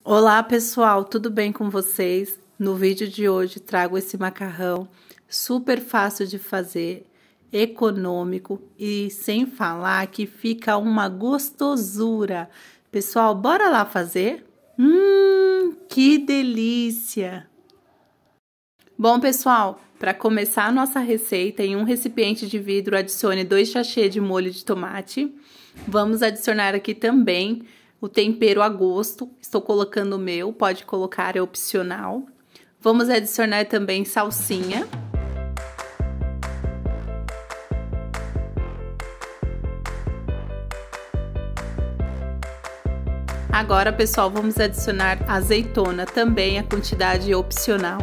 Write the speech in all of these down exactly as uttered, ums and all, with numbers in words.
Olá pessoal, tudo bem com vocês? No vídeo de hoje trago esse macarrão super fácil de fazer, econômico e sem falar que fica uma gostosura. Pessoal, bora lá fazer? Hum, que delícia! Bom pessoal, para começar a nossa receita, em um recipiente de vidro adicione dois sachês de molho de tomate. Vamos adicionar aqui também o tempero a gosto, estou colocando o meu, pode colocar, é opcional. Vamos adicionar também salsinha. Agora, pessoal, vamos adicionar azeitona, também a quantidade opcional.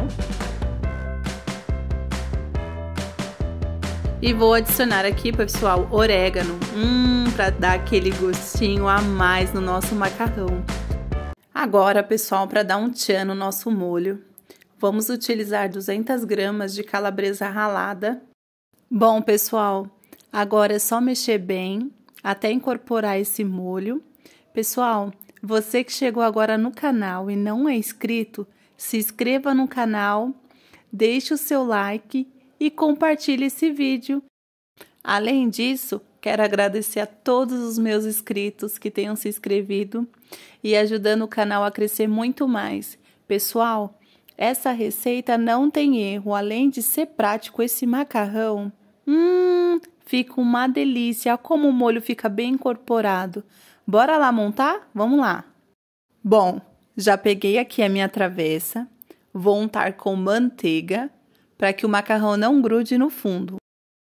E vou adicionar aqui, pessoal, orégano, hum, para dar aquele gostinho a mais no nosso macarrão. Agora, pessoal, para dar um tchan no nosso molho, vamos utilizar duzentas gramas de calabresa ralada. Bom, pessoal, agora é só mexer bem até incorporar esse molho. Pessoal, você que chegou agora no canal e não é inscrito, se inscreva no canal, deixe o seu like e compartilhe esse vídeo. Além disso, quero agradecer a todos os meus inscritos que tenham se inscrevido e ajudando o canal a crescer muito mais. Pessoal, essa receita não tem erro, além de ser prático esse macarrão, hum, fica uma delícia, olha como o molho fica bem incorporado. Bora lá montar? Vamos lá. Bom, já peguei aqui a minha travessa, vou untar com manteiga, para que o macarrão não grude no fundo.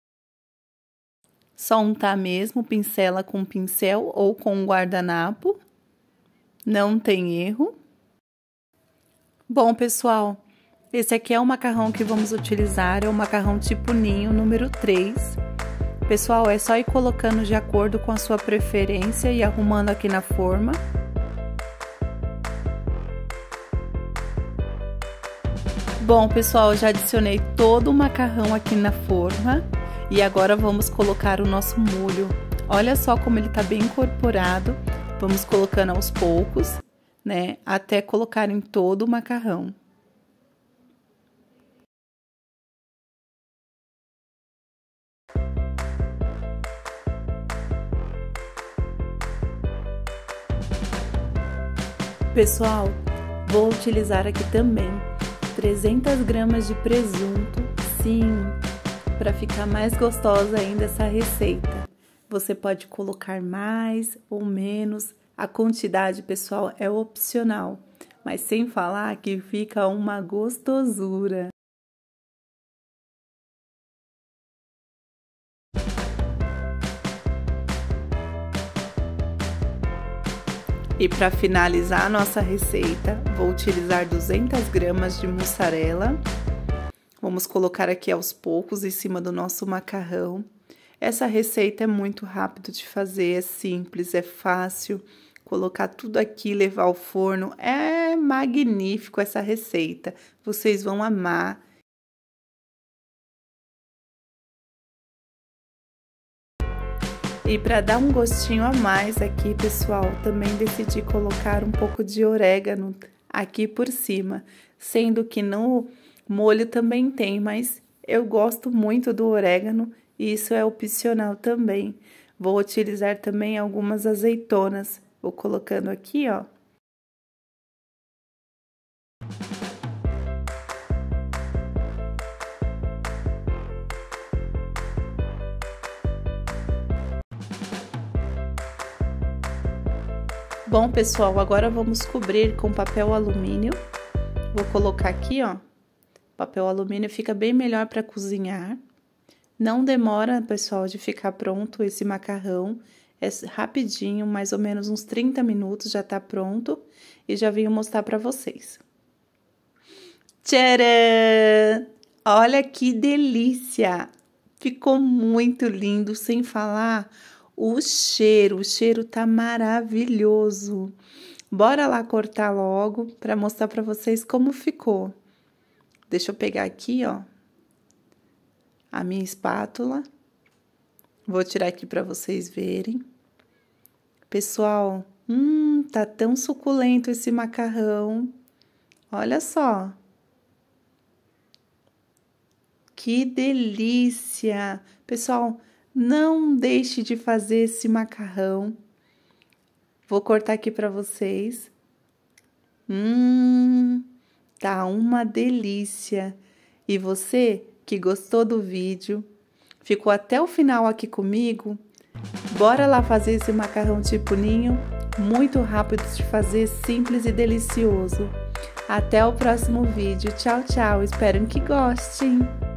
Só untar mesmo, pincela com pincel ou com guardanapo. Não tem erro. Bom, pessoal, esse aqui é o macarrão que vamos utilizar, é o macarrão tipo ninho, número três. Pessoal, é só ir colocando de acordo com a sua preferência e arrumando aqui na forma. Bom, pessoal, já adicionei todo o macarrão aqui na forma e agora vamos colocar o nosso molho. Olha só como ele tá bem incorporado. Vamos colocando aos poucos, né, até colocar em todo o macarrão. Pessoal, vou utilizar aqui também trezentas gramas de presunto, sim, para ficar mais gostosa ainda essa receita. Você pode colocar mais ou menos, a quantidade, pessoal, é opcional, mas sem falar que fica uma gostosura. E para finalizar a nossa receita, vou utilizar duzentas gramas de mussarela. Vamos colocar aqui aos poucos em cima do nosso macarrão. Essa receita é muito rápido de fazer, é simples, é fácil. Colocar tudo aqui, levar ao forno, é magnífico essa receita. Vocês vão amar. E para dar um gostinho a mais aqui, pessoal, também decidi colocar um pouco de orégano aqui por cima, sendo que no molho também tem, mas eu gosto muito do orégano e isso é opcional também. Vou utilizar também algumas azeitonas, vou colocando aqui, ó. Bom, pessoal, agora vamos cobrir com papel alumínio. Vou colocar aqui, ó. Papel alumínio fica bem melhor para cozinhar. Não demora, pessoal, de ficar pronto esse macarrão. É rapidinho, mais ou menos uns trinta minutos já tá pronto. E já vim mostrar para vocês. Tcharam! Olha que delícia! Ficou muito lindo, sem falar o cheiro. O cheiro tá maravilhoso. Bora lá cortar logo para mostrar para vocês como ficou. Deixa eu pegar aqui, ó, a minha espátula. Vou tirar aqui para vocês verem. Pessoal, Hum, tá tão suculento esse macarrão. Olha só. Que delícia! Pessoal, não deixe de fazer esse macarrão. Vou cortar aqui para vocês. Hum, tá uma delícia. E você que gostou do vídeo, ficou até o final aqui comigo, bora lá fazer esse macarrão tipo ninho, muito rápido de fazer, simples e delicioso. Até o próximo vídeo. Tchau, tchau. Espero que gostem.